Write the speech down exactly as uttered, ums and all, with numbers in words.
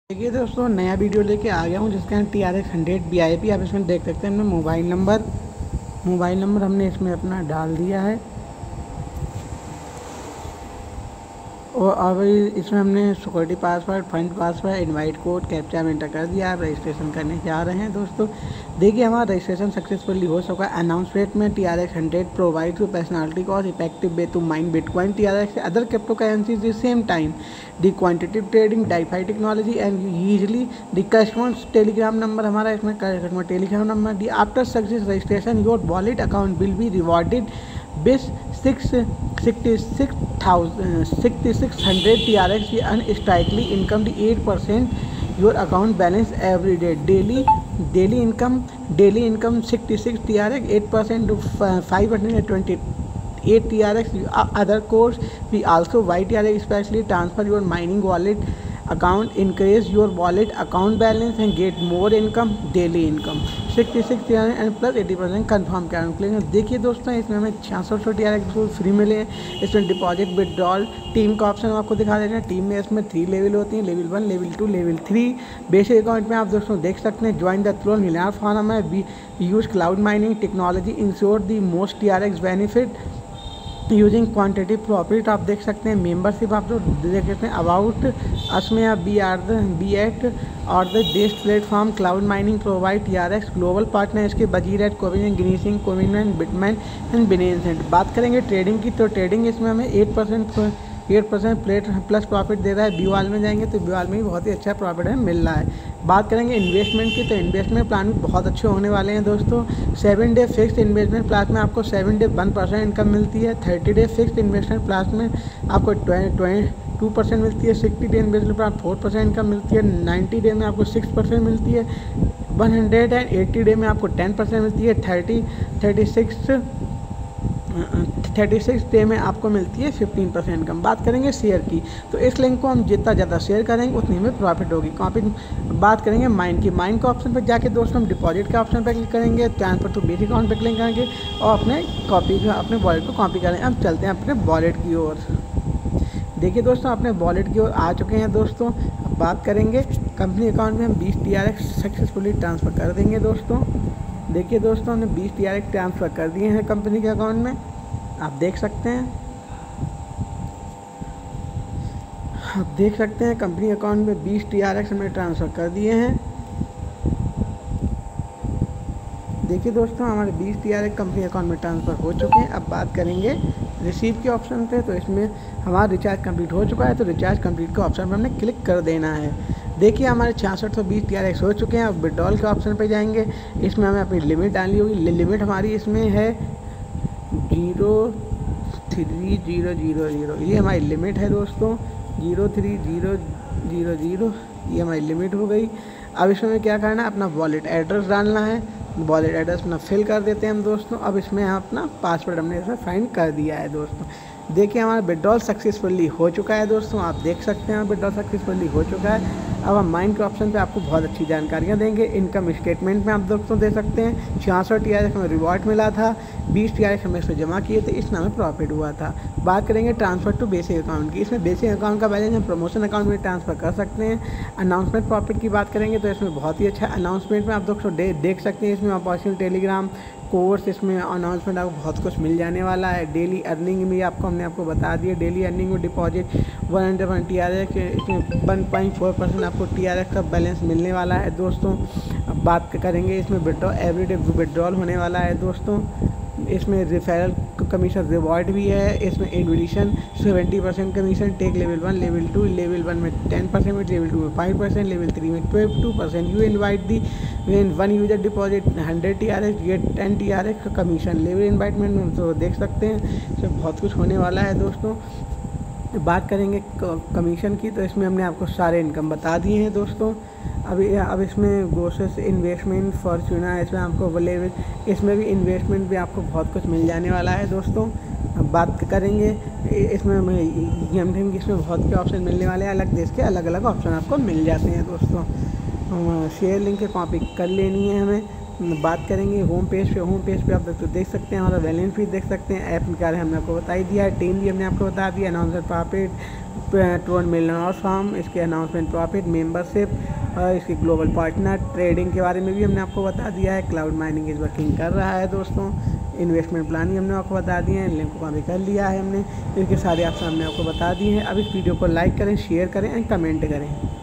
देखिए दोस्तों, नया वीडियो लेके आ गया हूँ जिसका T R X hundred V I P. आप इसमें देख सकते हैं हमने मोबाइल नंबर मोबाइल नंबर हमने इसमें अपना डाल दिया है और अब इसमें हमने security password, fund password, invite code, captcha में एंटर कर दिया। आप रजिस्ट्रेशन करने जा रहे हैं दोस्तों। देखिए हमारा रजिस्ट्रेशन सक्सेसफुली हो चुका है। अनाउंसमेंट में T R X hundred provide to personality cost effective way to mine bitcoin T R X other crypto currencies the same time the quantitative trading DeFi technology and usually the customer Telegram number हमारा इसमें customer Telegram number the after success registration your wallet account will be rewarded बिस six sixty six thousand sixty six hundred T R X की अनस्ट्राइकली income the eight percent your account balance every day daily daily income daily income sixty six T R X eight percent to five hundred twenty eight T R X. Other course we also Y T R X especially transfer your mining wallet account, increase your wallet account balance and get more income, daily income sixty six T R X and plus eighty percent confirm क्या। देखिए दोस्तों, इसमें हमें छियासठ सौ T R X free मिले हैं। इसमें डिपॉजिट विड्रॉल टीम का ऑप्शन आपको दिखा देते हैं। टीम में इसमें थ्री लेवल होती हैं, level one, level two, level three. Basic account में आप दोस्तों देख सकते हैं join the troll millionaire forum है। We use cloud mining technology ensure the most T R X benefit using quantity profit. आप देख सकते हैं मेंबरशिप आप जो देख सकते हैं अबाउट असमें आप बी आर द बी एट और the best platform cloud mining provide T R X global partner इसके बजीर एट कोविन गिनीसिंग कोविन एंड बिटमैन एंड बिनेंसेंट। बात करेंगे ट्रेडिंग की, तो ट्रेडिंग इसमें हमें eight percent eight percent plate plus profit दे रहा है। ब्यूआल में जाएंगे तो ब्यूआल में भी बहुत ही अच्छा प्रॉफिट है मिल रहा है। बात करेंगे इन्वेस्टमेंट की, तो इन्वेस्टमेंट प्लान भी बहुत अच्छे होने वाले हैं दोस्तों। Seven day fix investment plan में आपको seven day one percent income मिलती है। Thirty day fix investment plan में आपको ट्वेंटी टू परसेंट मिलती है। Sixty day investment plan four percent income मिलती है। नाइन्टी डे में आपको सिक्स परसेंट मिलती है। One hundred and eighty day में आपको टेन परसेंट मिलती है। Thirty thirty six thirty six day में आपको मिलती है फिफ्टीन परसेंट इनकम। बात करेंगे शेयर की, तो इस लिंक को हम जितना ज़्यादा शेयर करेंगे उतनी में प्रॉफिट होगी। कॉपी बात करेंगे माइन की, माइन के ऑप्शन पर जाके दोस्तों हम डिपॉजिट के ऑप्शन पर क्लिक करेंगे, ट्रांसफर टू बेसिक अकाउंट पर क्लिक करेंगे और अपने कॉपी अपने वॉलेट को कॉपी करेंगे। अब चलते हैं अपने वॉलेट की ओर। देखिए दोस्तों, अपने वॉलेट की ओर आ चुके हैं दोस्तों। अब बात करेंगे कंपनी अकाउंट में हम बीस T R X successfully transfer कर देंगे दोस्तों। देखिए दोस्तों, हमने बीस टी आर एक्स ट्रांसफ़र कर दिए हैं कंपनी के अकाउंट में, आप देख सकते हैं आप देख सकते हैं कंपनी अकाउंट में बीस टी आर एक्स हमने ट्रांसफ़र कर दिए हैं। देखिए दोस्तों, हमारे बीस T R X company account में ट्रांसफ़र हो चुके हैं। अब बात करेंगे रिसीव के ऑप्शन पे, तो इसमें हमारा रिचार्ज कंप्लीट हो चुका है, तो रिचार्ज कंप्लीट के ऑप्शन पर हमने क्लिक कर देना है। देखिए हमारे छियासठ सौ बीस टी आर एक्स हो चुके हैं। अब विड्रॉल के ऑप्शन पे जाएंगे, इसमें हमें अपनी लिमिट डालनी होगी। लिमिट हमारी इसमें है zero three zero zero zero, ये हमारी लिमिट है दोस्तों। Zero three zero zero zero ये हमारी लिमिट हो गई। अब इसमें हमें क्या करना है, अपना वॉलेट एड्रेस डालना है। वॉलेट एड्रेस अपना फिल कर देते हैं हम दोस्तों। अब इसमें हम अपना पासवर्ड हमने इसमें फाइंड कर दिया है दोस्तों। देखिए हमारा विड्रॉल सक्सेसफुली हो चुका है दोस्तों, आप देख सकते हैं विड्रॉल सक्सेसफुली हो चुका है। अब हम माइंड के ऑप्शन पे आपको बहुत अच्छी जानकारियाँ देंगे। इनकम स्टेटमेंट में आप दोस्तों दे सकते हैं छियासठ टी आर एक्स हमें रिवॉर्ड मिला था, बीस टी आर एक्स हमें इसमें जमा किए थे, इस नाम में प्रॉफिट हुआ था। बात करेंगे ट्रांसफ़र टू बेसिक अकाउंट की, इसमें बेसिक अकाउंट का बैलेंस हम प्रमोशन अकाउंट में ट्रांसफ़र कर सकते हैं। अनाउंसमेंट प्रॉफिट की बात करेंगे तो इसमें बहुत ही अच्छा अनाउंसमेंट में आप दोस्तों देख सकते हैं। इसमें अपॉर्चुनिटी टेलीग्राम कोर्स, इसमें अनाउंसमेंट आपको बहुत कुछ मिल जाने वाला है। डेली अर्निंग भी आपको हमने आपको बता दिया। डेली अर्निंग में deposit one hundred one T R X, इसमें वन पॉइंट फोर परसेंट आपको टी आर एक्स का बैलेंस मिलने वाला है दोस्तों। अब बात करेंगे इसमें विड्रॉ एवरीडे विड्रॉल होने वाला है दोस्तों। इसमें रेफरल कमीशन रिवॉर्ड भी है। इसमें invitation seventy percent commission, take level one, level two, level one में टेन परसेंट, लेवल टू में फाइव परसेंट, लेवल थ्री में twelve two percent. You invite the one user deposit hundred T R X get ten T R X का commission. Level invitement तो देख सकते हैं, इसमें बहुत कुछ होने वाला है दोस्तों। बात करेंगे कमीशन की, तो इसमें हमने आपको सारे इनकम बता दिए हैं दोस्तों। अभी अब इसमें गोसेस इन्वेस्टमेंट फॉर्चूना, इसमें आपको बोले इसमें भी इन्वेस्टमेंट भी आपको बहुत कुछ मिल जाने वाला है दोस्तों। अब बात करेंगे इसमें हमें इसमें बहुत के ऑप्शन मिलने वाले हैं, अलग देश के अलग अलग ऑप्शन आपको मिल जाते हैं दोस्तों। शेयर लिंक की कॉपी कर लेनी है हमें। बात करेंगे होम पेज पे, होम पेज पे आप दोस्तों देख सकते हैं हमारा बैलेंस भी देख सकते हैं। ऐप के बारे में हमने आपको बता ही दिया है, टीम भी हमने आपको बता दिया, अनाउंसर प्रॉफिट ट्रोन मिलना और फार्म, इसके अनाउंसमेंट, प्रॉफिट, मेंबरशिप, इसके ग्लोबल पार्टनर, ट्रेडिंग के बारे में भी हमने आपको बता दिया है। क्लाउड माइनिंग इस वर्किंग कर रहा है दोस्तों। इन्वेस्टमेंट प्लान भी हमने आपको बता दिए हैं, लिंक को भी कर लिया है हमने। इसके सारे ऑप्शन हमने आपको बता दिए हैं। अब इस वीडियो को लाइक करें, शेयर करें एंड कमेंट करें।